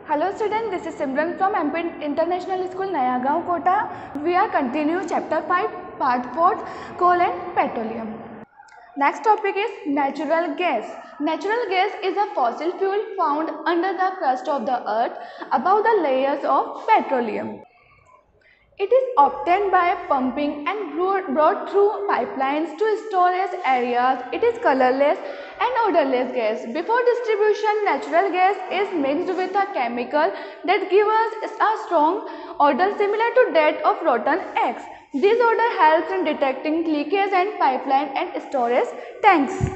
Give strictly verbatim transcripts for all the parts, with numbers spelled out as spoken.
Hello students, this is Simran from M P International School, Nayagaon, Kota. We are continue chapter five, part four, coal and petroleum. Next topic is natural gas. Natural gas is a fossil fuel found under the crust of the earth above the layers of petroleum. It is obtained by pumping and brought through pipelines to storage areas. It is colorless and odorless gas. Before distribution, natural gas is mixed with a chemical that gives us a strong odor similar to that of rotten eggs. This odor helps in detecting leakage and pipeline and storage tanks.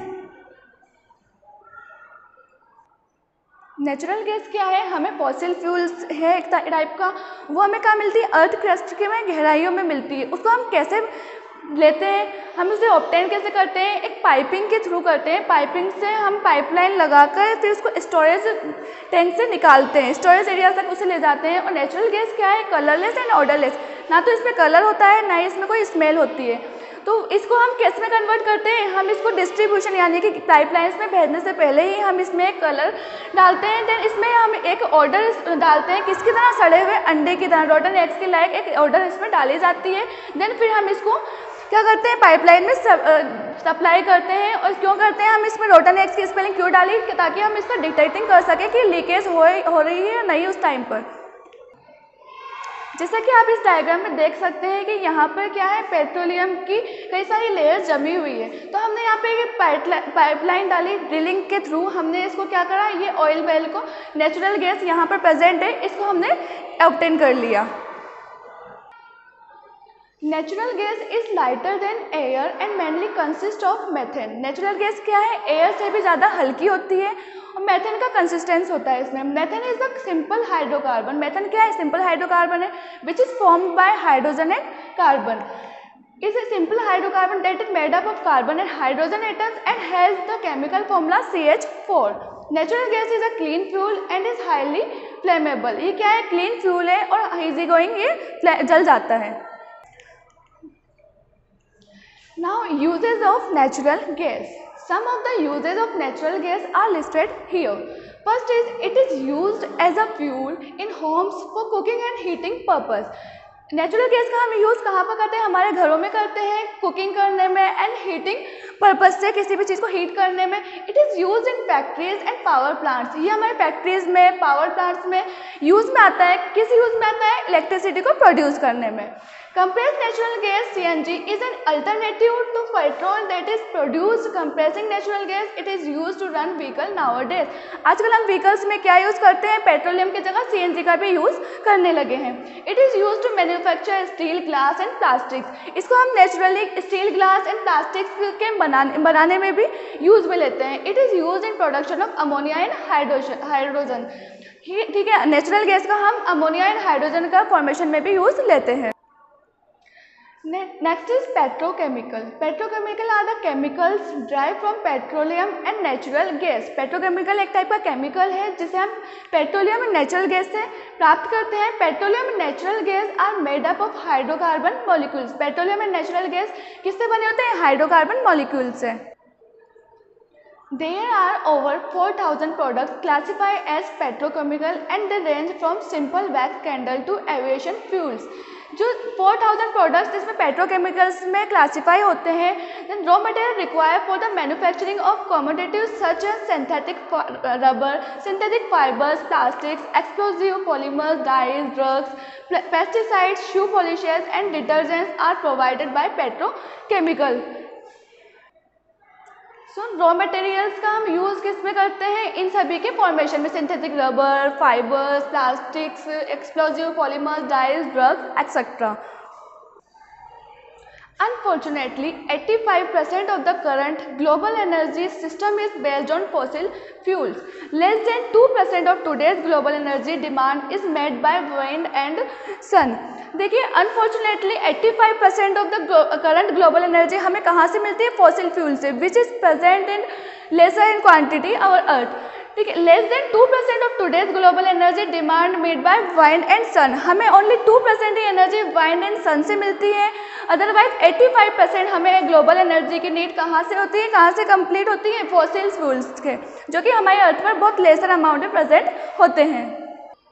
Natural gas क्या है? हमें fossil fuels है एक type का, वो हमें कहाँ मिलती है? अर्थ क्रस्ट के में गहराइयों में मिलती है. उसको हम कैसे लेते हैं? हम उसे ऑब्टेन कैसे करते हैं? एक पाइपिंग के थ्रू करते हैं. पाइपिंग से हम पाइपलाइन लगाकर फिर उसको स्टोरेज टैंक से निकालते हैं, स्टोरेज एरिया तक उसे ले जाते हैं. और नेचुरल गैस क्या है? Colourless and odourless. ना तो इसमें कलर होता है, ना ही इसमें कोई स्मेल होती है. तो इसको हम किस में कन्वर्ट करते हैं? हम इसको डिस्ट्रीब्यूशन यानी कि पाइपलाइंस में भेजने से पहले ही हम इसमें एक कलर डालते हैं. देन इसमें हम एक ऑर्डर डालते हैं, किसकी तरह? सड़े हुए अंडे की तरह, रोटन एग्स के लायक एक ऑर्डर इसमें डाली जाती है. देन फिर हम इसको क्या करते हैं? पाइपलाइन में सप्लाई करते हैं. और क्यों करते हैं? हम इसमें रोटन एग्स की स्पेलिंग क्यों डाली? ताकि हम इसका डिटेक्टिंग कर सकें कि लीकेज हो हो रही है या नहीं उस टाइम पर. जैसा कि आप इस डायग्राम में देख सकते हैं कि यहाँ पर क्या है? पेट्रोलियम की कई सारी लेयर्स जमी हुई है. तो हमने यहाँ पे एक पाइपलाइन डाली ड्रिलिंग के थ्रू. हमने इसको क्या करा? ये ऑयल वेल को नेचुरल गैस यहाँ पर प्रेजेंट है, इसको हमने ऑब्टेन कर लिया. Natural gas is lighter than air and mainly consist of methane. Natural gas क्या है? एयर से भी ज़्यादा हल्की होती है और मेथेन का कंसिस्टेंस होता है इसमें. Methane is a simple hydrocarbon. Methane क्या है? सिंपल हाइड्रोकार्बन है which is formed by hydrogen and carbon. is a simple hydrocarbon that is made up of carbon and hydrogen atoms and has the chemical formula C H four. Natural gas is a clean fuel and is highly flammable. ये क्या है? Clean fuel है और easy going, ये जल जाता है. Now uses of natural gas. Some of the uses of natural gas are listed here. First is it is used as a fuel in homes for cooking and heating purpose. Natural gas का हम use कहाँ पर करते हैं? हमारे घरों में करते हैं, कुकिंग करने में एंड हीटिंग पर्पज से किसी भी चीज़ को हीट करने में. It is use in factories and power plants. ये हमारे फैक्ट्रीज में, पावर प्लांट्स में यूज़ में आता है. किस यूज़ में आता है? इलेक्ट्रिसिटी को प्रोड्यूस करने में. Compressed natural gas C N G is an alternative to petrol that is produced compressing natural gas. It is used to run vehicle nowadays. आजकल हम व्हीकल्स में क्या यूज़ करते हैं? पेट्रोलियम की जगह C N G का भी यूज़ करने लगे हैं. It is used to manufacture steel, glass and plastics. इसको हम naturally steel, glass and plastics के बनाने बनाने में भी यूज़ में लेते हैं. It is used in production of ammonia and hydrogen. ठीक है, नेचुरल गैस का हम अमोनिया एंड हाइड्रोजन का फॉर्मेशन में भी यूज़ लेते हैं. Next is petrochemical. Petrochemical are the chemicals derived from petroleum and natural gas. Petrochemical एक टाइप का केमिकल है जिसे हम पेट्रोलियम और नेचुरल गैस से प्राप्त करते हैं. Petroleum and natural gas are made up of hydrocarbon molecules. Petroleum and natural gas किससे बने होते हैं? हाइड्रोकार्बन मॉलिक्यूल से. There are over four thousand products classified as petrochemical and they range from simple wax candle to aviation fuels. जो four thousand products इसमें petrochemicals में classify होते हैं. Then raw material required for the manufacturing of commodities such as synthetic rubber, synthetic fibres, plastics, explosive polymers, dyes, drugs, pesticides, shoe polishers and detergents are provided by petrochemical. So raw materials का हम use किस में करते हैं? इन सभी के formation में. Synthetic rubber, fibres, plastics, explosive polymers, dyes, drugs etcetera. Unfortunately, eighty-five percent of the current global energy system is based on fossil fuels. Less than two percent of today's global energy demand is made by wind and sun. देखिए, unfortunately eighty-five percent of the current global energy हमें कहाँ से मिलती है? Fossil fuel से, which is present in lesser in quantity our earth. ठीक है, less than two percent of today's global energy demand made by wind and sun. हमें only two percent ही एनर्जी वाइंड एंड सन से मिलती है. Otherwise पचासी percent हमें global energy की नीड कहाँ से होती है? कहाँ से कंप्लीट होती है? फॉसिल फ्यूल्स के, जो कि हमारे अर्थ पर बहुत लेसर अमाउंट में प्रेजेंट होते हैं.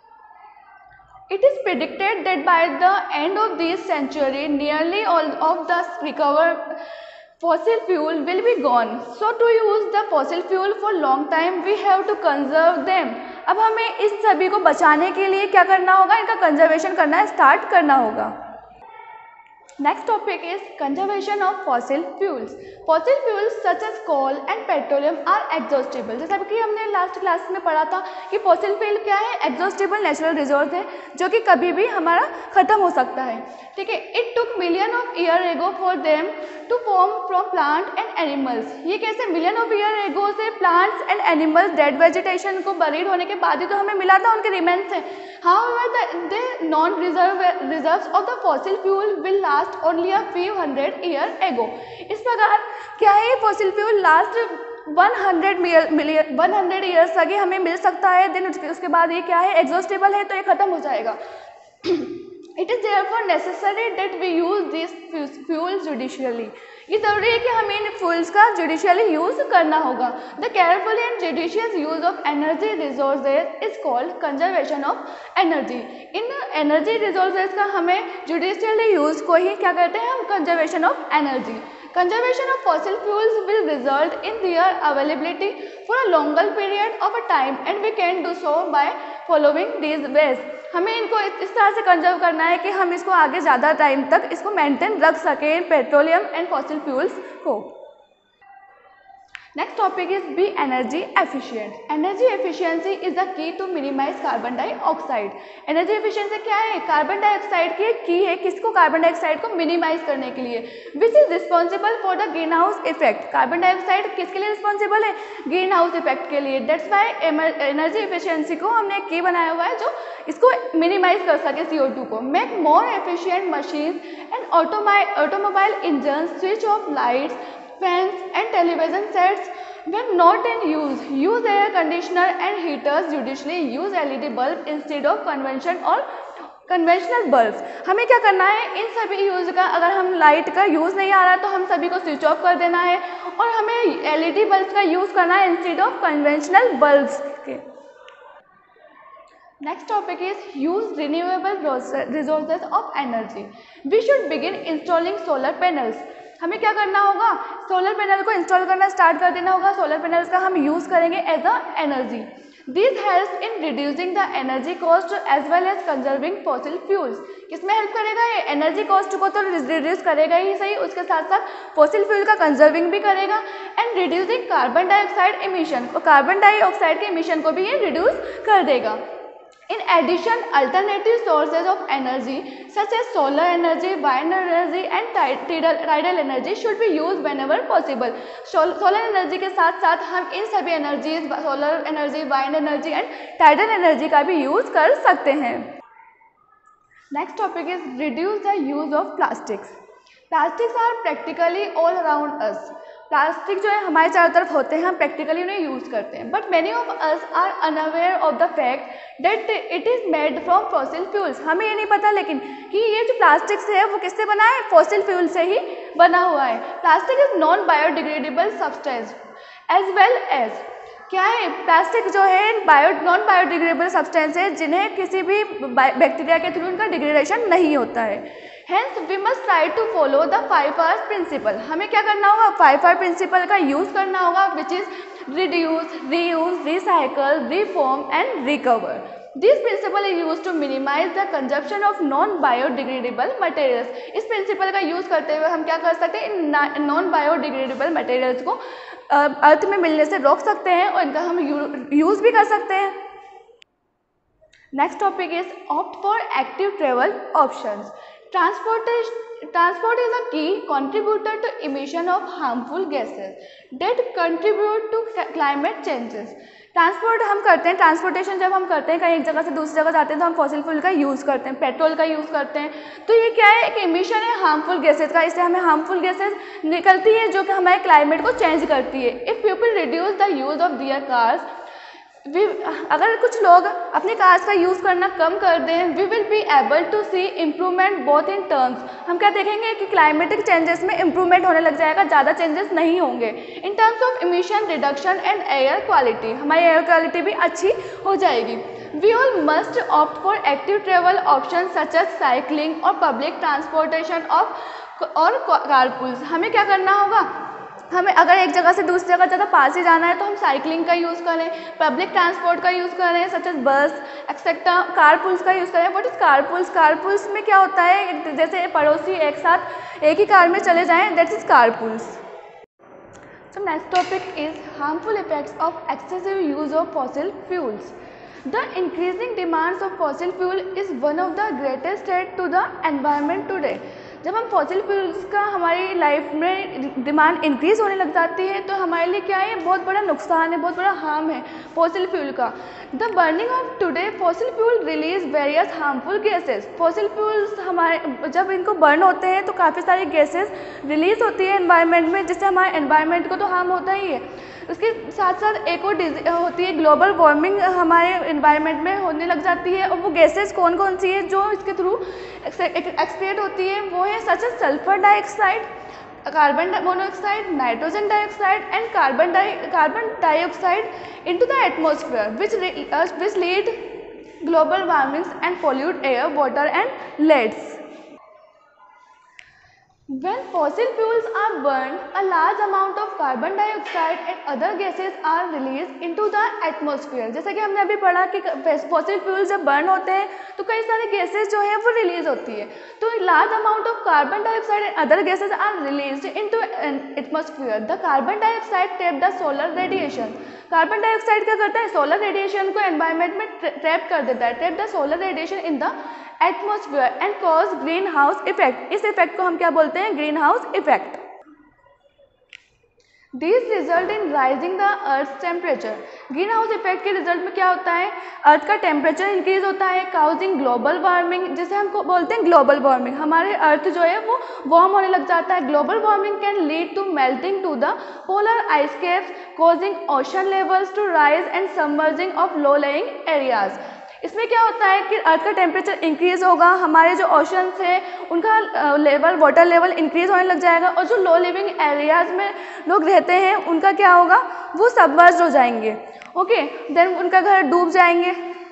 It is predicted that by the end of this century, nearly all of the recovered fossil fuel will be gone. So to use the fossil fuel for long time, we have to conserve them. अब हमें इस सभी को बचाने के लिए क्या करना होगा, इनका कंजर्वेशन करना स्टार्ट करना होगा. Next topic is conservation of fossil fuels. Fossil fuels such as coal and petroleum are exhaustible. जैसा कि हमने लास्ट क्लास में पढ़ा था कि fossil fuel क्या है, exhaustible natural resource है जो कि कभी भी हमारा खत्म हो सकता है. ठीक है. It took million of year ago for them to form from plant and animals. ये कैसे million of year ago से plants and animals dead vegetation को buried होने के बाद ही तो हमें मिला था, उनके remains से. However, the, the non-reserve reserves of the fossil fuel will last only a few hundred year ago. इस प्रकार क्या है, ये fossil fuel last one hundred million one hundred years तक ही हमें मिल सकता है. दिन उसके बाद ये क्या है, exhaustible है, तो ये खत्म हो जाएगा. It is therefore necessary that we use these fuels judiciously. ये जरूरी है कि हमें इन fuels का judicially use करना होगा. The careful and judicious use of energy resources is called conservation of energy. In energy resources का हमें judicially use को ही क्या कहते हैं हम, conservation of energy. Conservation of fossil fuels will result in their availability for a longer period of a time and we can do so by following these ways. हमें इनको इस तरह से कंजर्व करना है कि हम इसको आगे ज़्यादा टाइम तक इसको मेंटेन रख सकें, पेट्रोलियम एंड फॉसिल फ्यूल्स को. Next topic is be energy efficient. Energy efficiency is the key to minimize carbon dioxide. Energy efficiency क्या है, कार्बन डाइऑक्साइड की की है, किसको, कार्बन डाइऑक्साइड को मिनिमाइज करने के लिए. Which is responsible for the green house effect. Carbon dioxide किसके लिए रिस्पॉन्सिबल है, ग्रीन हाउस इफेक्ट के लिए. That's why एनर्जी एफिशिएंसी को हमने की बनाया हुआ है जो इसको मिनिमाइज कर सके सी ओ टू को. Make more efficient machines and automobile engines, switch off lights, fans and television sets when not in use. Use air conditioner and heaters judiciously. Use L E D bulb instead of convention or conventional bulb. हमें क्या करना है, इन सभी use का, अगर हम light का use नहीं आ रहा तो हम सभी को स्विच ऑफ कर देना है और हमें एलईडी बल्ब का यूज़ करना है इंस्टेड ऑफ कन्वेंशनल बल्ब्स के. Next topic is use renewable resources of energy. We should begin installing solar panels. हमें क्या करना होगा, सोलर पैनल को इंस्टॉल करना स्टार्ट कर देना होगा. सोलर पैनल्स का हम यूज़ करेंगे as a energy. This helps in reducing the energy cost as well as conserving fossil fuels. किसमें हेल्प करेगा ये, एनर्जी कॉस्ट को तो रिड्यूस करेगा ही सही, उसके साथ साथ फॉसिल फ्यूल का कंजर्विंग भी करेगा and reducing carbon dioxide emission, और कार्बन डाइऑक्साइड के इमिशन को भी ये रिड्यूस कर देगा. In addition, alternative sources of energy such as solar energy, wind energy and tidal, tidal energy should be used whenever possible. Solar energy के साथ साथ हम इन सभी energies, solar energy, wind energy and tidal energy का भी use कर सकते हैं. Next topic is reduce the use of plastics. Plastics are practically all around us. Plastic जो है हमारे चारों तरफ होते हैं, हम प्रैक्टिकली उन्हें यूज़ करते हैं. But many of us are unaware of the fact that it is made from fossil fuels. हमें ये नहीं पता लेकिन कि ये जो प्लास्टिक्स है वो किससे बना है, फॉसिल फ्यूल से ही बना हुआ है. Plastic is non biodegradable substance as well as क्या है, प्लास्टिक जो है बायो नॉन बायोडिग्रेडेबल सब्सटेंस है जिन्हें किसी भी बैक्टीरिया के थ्रू उनका डिग्रेडेशन नहीं होता है. Hence we must try to follow the five R principle. हमें क्या करना होगा, फाइव आर प्रिंसिपल का यूज़ करना होगा which is reduce, reuse, recycle, reform and recover. This principle is used to minimize the consumption of non-biodegradable materials. इस principle का use करते हुए हम क्या कर सकते हैं, इन नॉन बायोडिग्रेडेबल मटेरियल्स को अर्थ में मिलने से रोक सकते हैं और इनका हम यूज़ भी कर सकते हैं. Next topic is opt for active travel options. Transportation Transport is a key contributor to emission of harmful gases that contribute to climate changes. Transport हम करते हैं, ट्रांसपोर्टेशन जब हम करते हैं, कहीं एक जगह से दूसरी जगह जाते हैं तो हम फॉसिल फ्यूल का यूज़ करते हैं, पेट्रोल का यूज़ करते हैं. तो ये क्या है, एक इमिशन है हार्मफुल गैसेज का. इससे हमें हार्मफुल गैसेज निकलती है जो कि हमारे क्लाइमेट को चेंज करती है. If people reduce the use of their cars, we अगर कुछ लोग अपनी कार्स का यूज़ करना कम कर दें, we will be able to see improvement both in terms. हम क्या देखेंगे कि क्लाइमेटिक चेंजेस में इम्प्रूवमेंट होने लग जाएगा, ज़्यादा चेंजेस नहीं होंगे. In terms of emission reduction and air quality, हमारी एयर क्वालिटी भी अच्छी हो जाएगी. We all must opt for active travel option such as cycling और पब्लिक ट्रांसपोर्टेशन ऑफ और कारपूल्स। हमें क्या करना होगा, हमें अगर एक जगह से दूसरी जगह ज़्यादा पास ही जाना है तो हम साइकिलिंग का यूज़ करें, पब्लिक ट्रांसपोर्ट का यूज़ करें सच एज बस एक्सेट्रा, कारपूल्स का यूज़ करें। What is कारपूल्स? कारपूल्स में क्या होता है, जैसे पड़ोसी एक साथ एक ही कार में चले जाएं, that is carpools. So next topic is harmful effects of excessive use of fossil fuels. The increasing demands of fossil fuel is one of the greatest threat to the environment today. जब हम fossil fuels का हमारी life में demand increase होने लग जाती है तो हमारे लिए क्या है, बहुत बड़ा नुकसान है, बहुत बड़ा हार्म है फॉसिल फ्यूल का। The burning of today fossil fuel release various harmful gases. Fossil fuels हमारे जब इनको बर्न होते हैं तो काफ़ी सारी गैसेस रिलीज होती है एनवायरनमेंट में, जिससे हमारे एनवायरनमेंट को तो हार्म होता ही है। उसके साथ साथ एक और होती है ग्लोबल वार्मिंग हमारे एनवायरनमेंट में होने लग जाती है। और वो गैसेस कौन कौन सी है जो इसके थ्रू एक्सक्रीट होती है, वो है such as sulphur dioxide, carbon monoxide, nitrogen dioxide and carbon di carbon dioxide into the atmosphere which which lead global warmings and pollute air, water and lands. When fossil fuels are burned, a large amount of carbon dioxide and other gases are released into the atmosphere. जैसा कि हमने अभी पढ़ा कि fossil fuels जब burn होते हैं तो कई सारे गैसेस जो है वो रिलीज होती है, तो large amount of carbon dioxide and other gases are released into atmosphere. The carbon dioxide trap the solar radiation. Carbon dioxide क्या करता है, सोलर रेडिएशन को एनवायरनमेंट में ट्रैप कर देता है, trap the solar radiation in the atmosphere and cause green house effect. इस effect को हम क्या बोलते हैं, green house effect. These result in rising the Earth's temperature. Green house effect के रिजल्ट में क्या होता है, अर्थ का टेम्परेचर इंक्रीज होता है, काउजिंग ग्लोबल वार्मिंग, जिसे हम बोलते हैं ग्लोबल वार्मिंग। हमारे अर्थ जो है वो वार्म होने लग जाता है। Global warming can lead to melting to the polar ice caps, causing ocean levels to rise and submerging of low laying areas. इसमें क्या होता है कि अर्थ का टेम्परेचर इंक्रीज होगा, हमारे जो ओशंस है उनका लेवल, वाटर लेवल इंक्रीज होने लग जाएगा, और जो लो लिविंग एरियाज में लोग रहते हैं उनका क्या होगा, वो सबमर्ज हो जाएंगे। ओके, देन उनका घर डूब जाएंगे।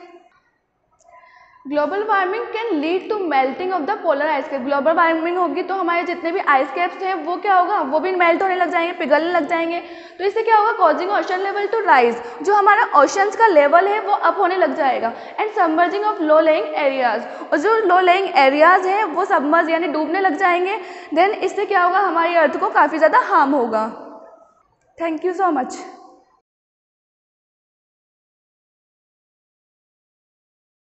Global warming can lead to melting of the polar ice cap. Global warming होगी तो हमारे जितने भी आइस कैप्स हैं वो क्या होगा, वो भी मेल्ट होने लग जाएंगे, पिघलने लग जाएंगे। तो इससे क्या होगा, causing ocean level to rise, जो हमारा ओशंस का लेवल है वो अप होने लग जाएगा, and submerging of low laying areas, और जो लो लेइंग एरियाज हैं वो सबमर्ज यानी डूबने लग जाएंगे। देन इससे क्या होगा, हमारी अर्थ को काफ़ी ज़्यादा हार्म होगा। Thank you so much.